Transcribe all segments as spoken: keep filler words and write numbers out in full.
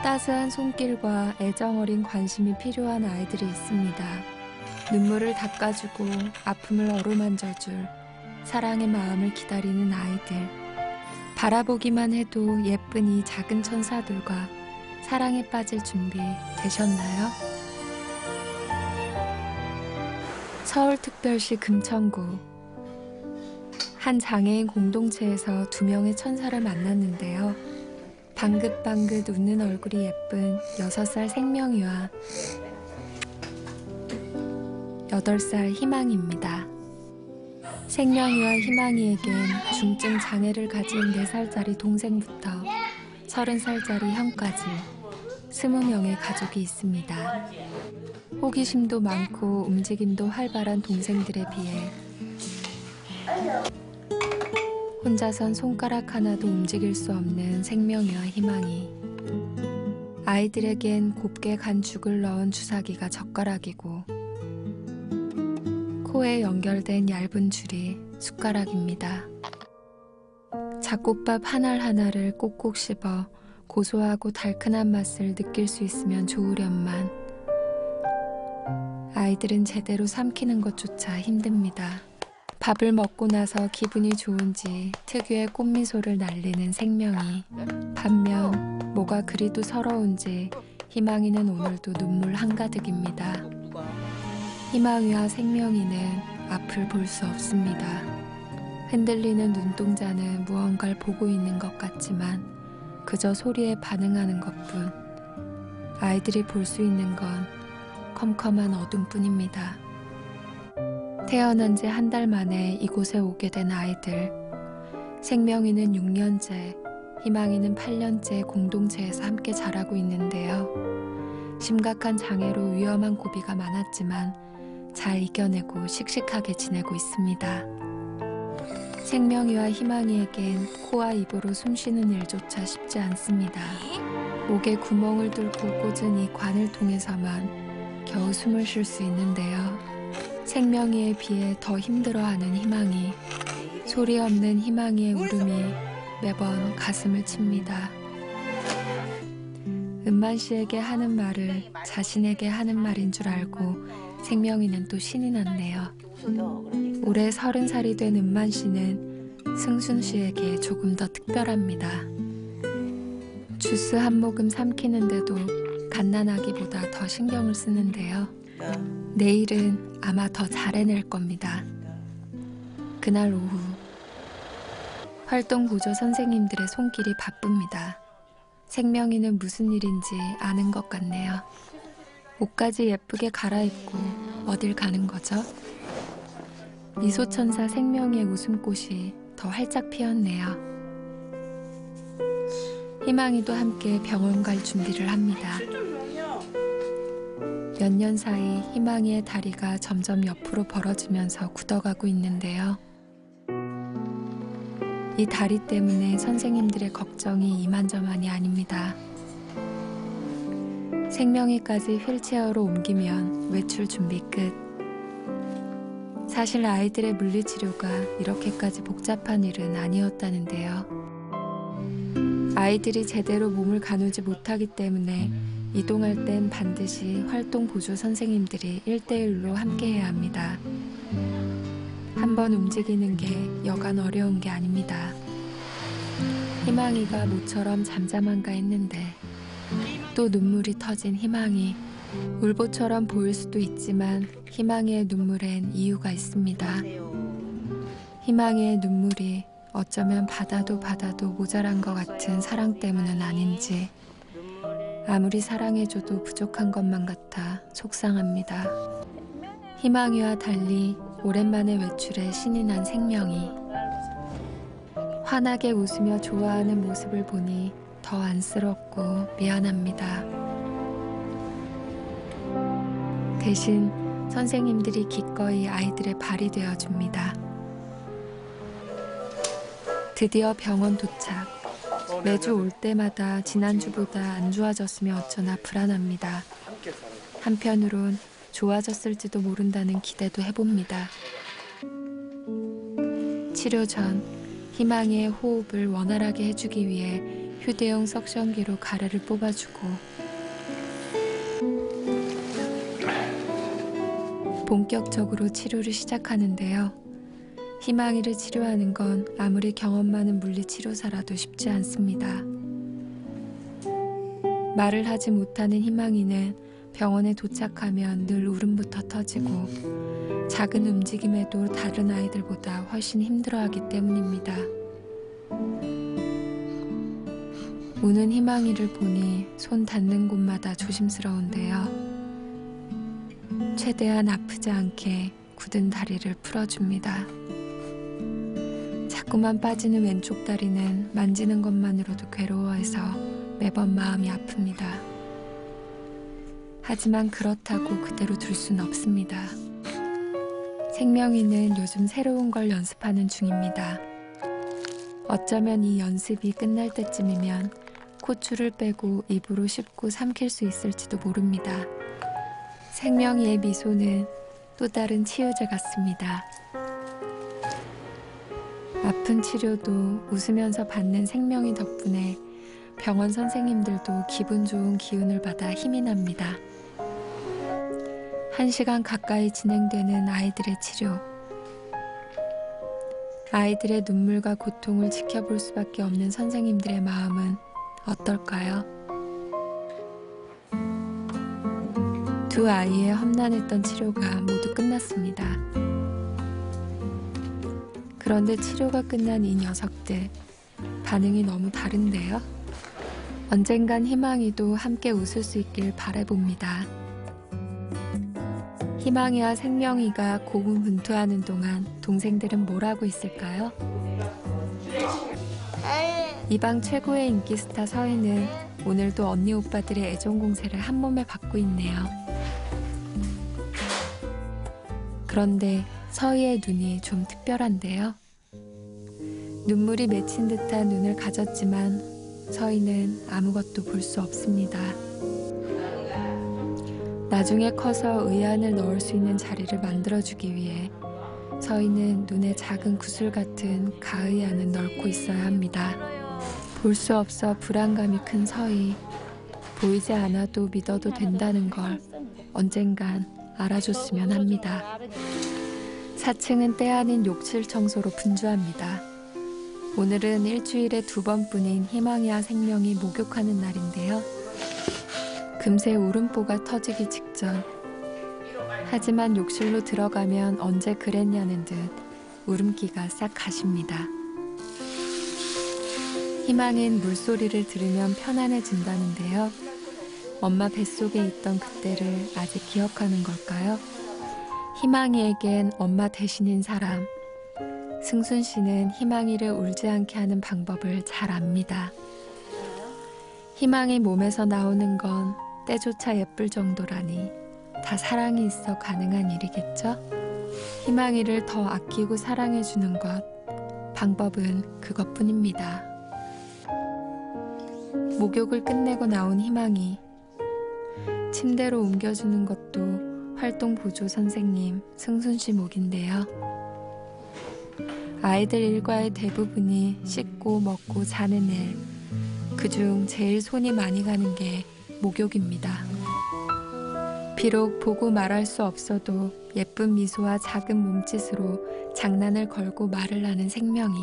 따스한 손길과 애정어린 관심이 필요한 아이들이 있습니다. 눈물을 닦아주고 아픔을 어루만져줄 사랑의 마음을 기다리는 아이들. 바라보기만 해도 예쁜 이 작은 천사들과 사랑에 빠질 준비 되셨나요? 서울특별시 금천구. 한 장애인 공동체에서 두 명의 천사를 만났는데요. 방긋방긋 웃는 얼굴이 예쁜 여섯 살 생명이와 여덟 살 희망이입니다. 생명이와 희망이에겐 중증 장애를 가진 네 살짜리 동생부터 서른 살짜리 형까지 스무 명의 가족이 있습니다. 호기심도 많고 움직임도 활발한 동생들에 비해 혼자선 손가락 하나도 움직일 수 없는 생명이와 희망이. 아이들에겐 곱게 간 죽을 넣은 주사기가 젓가락이고 코에 연결된 얇은 줄이 숟가락입니다. 잡곡밥 한 알 하나를 꼭꼭 씹어 고소하고 달큰한 맛을 느낄 수 있으면 좋으련만 아이들은 제대로 삼키는 것조차 힘듭니다. 밥을 먹고 나서 기분이 좋은지 특유의 꽃미소를 날리는 생명이. 반면 뭐가 그리도 서러운지 희망이는 오늘도 눈물 한가득입니다. 희망이와 생명이는 앞을 볼 수 없습니다. 흔들리는 눈동자는 무언가를 보고 있는 것 같지만 그저 소리에 반응하는 것뿐. 아이들이 볼 수 있는 건 컴컴한 어둠뿐입니다. 태어난 지 한 달 만에 이곳에 오게 된 아이들. 생명이는 육 년째, 희망이는 팔 년째 공동체에서 함께 자라고 있는데요. 심각한 장애로 위험한 고비가 많았지만 잘 이겨내고 씩씩하게 지내고 있습니다. 생명이와 희망이에겐 코와 입으로 숨쉬는 일조차 쉽지 않습니다. 목에 구멍을 뚫고 꽂은 이 관을 통해서만 겨우 숨을 쉴 수 있는데요. 생명이에 비해 더 힘들어하는 희망이. 소리 없는 희망이의 울음이 매번 가슴을 칩니다. 은만 씨에게 하는 말을 자신에게 하는 말인 줄 알고 생명이는 또 신이 났네요. 올해 서른 살이 된 은만 씨는 승순 씨에게 조금 더 특별합니다. 주스 한 모금 삼키는데도 갓난아기보다 더 신경을 쓰는데요. 내일은 아마 더 잘해낼 겁니다. 그날 오후 활동보조 선생님들의 손길이 바쁩니다. 생명이는 무슨 일인지 아는 것 같네요. 옷까지 예쁘게 갈아입고 어딜 가는 거죠? 미소천사 생명이의 웃음꽃이 더 활짝 피었네요. 희망이도 함께 병원 갈 준비를 합니다. 몇 년 사이 희망이의 다리가 점점 옆으로 벌어지면서 굳어가고 있는데요. 이 다리 때문에 선생님들의 걱정이 이만저만이 아닙니다. 생명이까지 휠체어로 옮기면 외출 준비 끝. 사실 아이들의 물리치료가 이렇게까지 복잡한 일은 아니었다는데요. 아이들이 제대로 몸을 가누지 못하기 때문에 이동할 땐 반드시 활동보조 선생님들이 일 대일로 함께해야 합니다. 한번 움직이는 게 여간 어려운 게 아닙니다. 희망이가 모처럼 잠잠한가 했는데 또 눈물이 터진 희망이. 울보처럼 보일 수도 있지만 희망이의 눈물엔 이유가 있습니다. 희망이의 눈물이 어쩌면 받아도 받아도 모자란 것 같은 사랑 때문은 아닌지 아무리 사랑해줘도 부족한 것만 같아 속상합니다. 희망이와 달리 오랜만에 외출에 신이 난 생명이. 환하게 웃으며 좋아하는 모습을 보니 더 안쓰럽고 미안합니다. 대신 선생님들이 기꺼이 아이들의 발이 되어줍니다. 드디어 병원 도착. 매주 올 때마다 지난주보다 안 좋아졌으면 어쩌나 불안합니다. 한편으론 좋아졌을지도 모른다는 기대도 해봅니다. 치료 전 희망이의 호흡을 원활하게 해주기 위해 휴대용 석션기로 가래를 뽑아주고 본격적으로 치료를 시작하는데요. 희망이를 치료하는 건 아무리 경험 많은 물리치료사라도 쉽지 않습니다. 말을 하지 못하는 희망이는 병원에 도착하면 늘 울음부터 터지고 작은 움직임에도 다른 아이들보다 훨씬 힘들어하기 때문입니다. 우는 희망이를 보니 손 닿는 곳마다 조심스러운데요. 최대한 아프지 않게 굳은 다리를 풀어줍니다. 자꾸만 빠지는 왼쪽 다리는 만지는 것만으로도 괴로워해서 매번 마음이 아픕니다. 하지만 그렇다고 그대로 둘 순 없습니다. 생명이는 요즘 새로운 걸 연습하는 중입니다. 어쩌면 이 연습이 끝날 때쯤이면 콧줄을 빼고 입으로 씹고 삼킬 수 있을지도 모릅니다. 생명이의 미소는 또 다른 치유제 같습니다. 아픈 치료도 웃으면서 받는 생명이 덕분에 병원 선생님들도 기분 좋은 기운을 받아 힘이 납니다. 한 시간 가까이 진행되는 아이들의 치료. 아이들의 눈물과 고통을 지켜볼 수밖에 없는 선생님들의 마음은 어떨까요? 두 아이의 험난했던 치료가 모두 끝났습니다. 그런데 치료가 끝난 이 녀석들, 반응이 너무 다른데요? 언젠간 희망이도 함께 웃을 수 있길 바라봅니다. 희망이와 생명이가 고군분투하는 동안 동생들은 뭘 하고 있을까요? 이 방 최고의 인기 스타 서희는 오늘도 언니 오빠들의 애정 공세를 한 몸에 받고 있네요. 그런데 서희의 눈이 좀 특별한데요. 눈물이 맺힌 듯한 눈을 가졌지만 서희는 아무것도 볼 수 없습니다. 나중에 커서 의안을 넣을 수 있는 자리를 만들어주기 위해 서희는 눈에 작은 구슬 같은 가의안을 넣고 있어야 합니다. 볼 수 없어 불안감이 큰 서희. 보이지 않아도 믿어도 된다는 걸 언젠간 알아줬으면 합니다. 사 층은 때 아닌 욕실 청소로 분주합니다. 오늘은 일주일에 두 번뿐인 희망이와 생명이 목욕하는 날인데요. 금세 울음보가 터지기 직전. 하지만 욕실로 들어가면 언제 그랬냐는 듯 울음기가 싹 가십니다. 희망은 물소리를 들으면 편안해진다는데요. 엄마 뱃속에 있던 그때를 아직 기억하는 걸까요? 희망이에겐 엄마 대신인 사람. 승순 씨는 희망이를 울지 않게 하는 방법을 잘 압니다. 희망이 몸에서 나오는 건 때조차 예쁠 정도라니 다 사랑이 있어 가능한 일이겠죠? 희망이를 더 아끼고 사랑해주는 것, 방법은 그것뿐입니다. 목욕을 끝내고 나온 희망이 침대로 옮겨주는 것도 활동 보조 선생님 승순 씨 몫인데요. 아이들 일과의 대부분이 씻고 먹고 자는 일, 그중 제일 손이 많이 가는 게 목욕입니다. 비록 보고 말할 수 없어도 예쁜 미소와 작은 몸짓으로 장난을 걸고 말을 하는 생명이.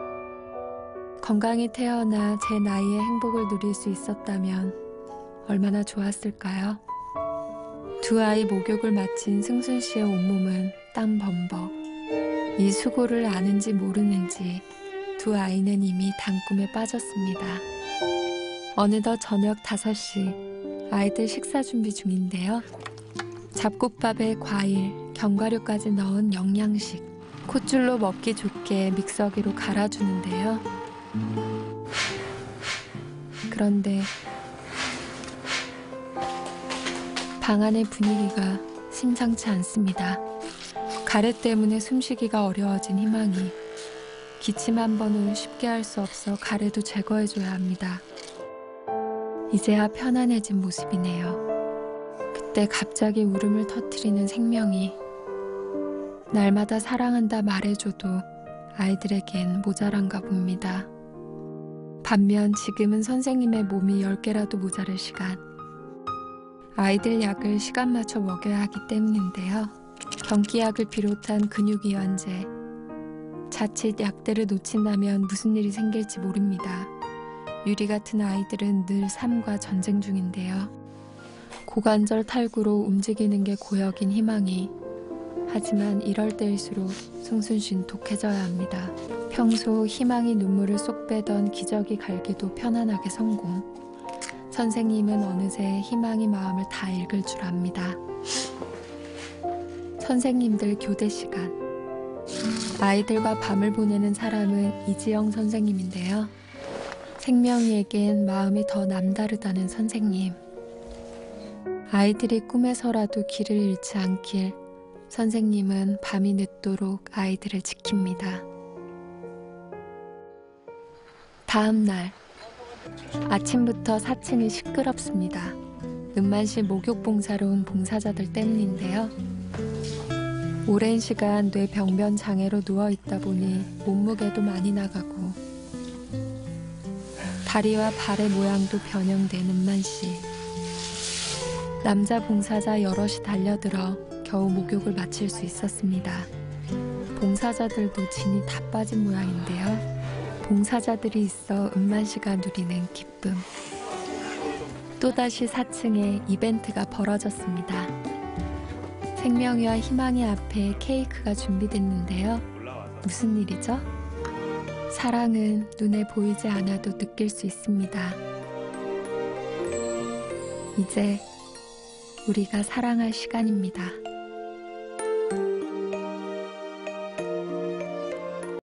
건강히 태어나 제 나이에 행복을 누릴 수 있었다면 얼마나 좋았을까요? 두 아이 목욕을 마친 승순 씨의 온몸은 땀 범벅. 이 수고를 아는지 모르는지 두 아이는 이미 단꿈에 빠졌습니다. 어느덧 저녁 다섯 시, 아이들 식사 준비 중인데요. 잡곡밥에 과일, 견과류까지 넣은 영양식, 콧줄로 먹기 좋게 믹서기로 갈아주는데요. 그런데 방 안의 분위기가 심상치 않습니다. 가래 때문에 숨쉬기가 어려워진 희망이. 기침 한 번은 쉽게 할 수 없어 가래도 제거해줘야 합니다. 이제야 편안해진 모습이네요. 그때 갑자기 울음을 터뜨리는 생명이. 날마다 사랑한다 말해줘도 아이들에겐 모자란가 봅니다. 반면 지금은 선생님의 몸이 열 개라도 모자랄 시간. 아이들 약을 시간 맞춰 먹여야 하기 때문인데요. 경기약을 비롯한 근육이완제, 자칫 약들을 놓친다면 무슨 일이 생길지 모릅니다. 유리 같은 아이들은 늘 삶과 전쟁 중인데요. 고관절 탈구로 움직이는 게 고역인 희망이. 하지만 이럴 때일수록 승순신 독해져야 합니다. 평소 희망이 눈물을 쏙 빼던 기저귀 갈기도 편안하게 성공. 선생님은 어느새 희망이 마음을 다 읽을 줄 압니다. 선생님들 교대 시간. 아이들과 밤을 보내는 사람은 이지영 선생님인데요. 생명이에겐 마음이 더 남다르다는 선생님. 아이들이 꿈에서라도 길을 잃지 않길 선생님은 밤이 늦도록 아이들을 지킵니다. 다음 날 아침부터 사 층이 시끄럽습니다. 은만시 목욕 봉사로 온 봉사자들 때문인데요. 오랜 시간 뇌 병변 장애로 누워있다 보니 몸무게도 많이 나가고 다리와 발의 모양도 변형된 은만씨. 남자 봉사자 여럿이 달려들어 겨우 목욕을 마칠 수 있었습니다. 봉사자들도 진이 다 빠진 모양인데요. 봉사자들이 있어 은만씨가 누리는 기쁨. 또다시 사 층에 이벤트가 벌어졌습니다. 생명이와 희망이 앞에 케이크가 준비됐는데요. 무슨 일이죠? 사랑은 눈에 보이지 않아도 느낄 수 있습니다. 이제 우리가 사랑할 시간입니다.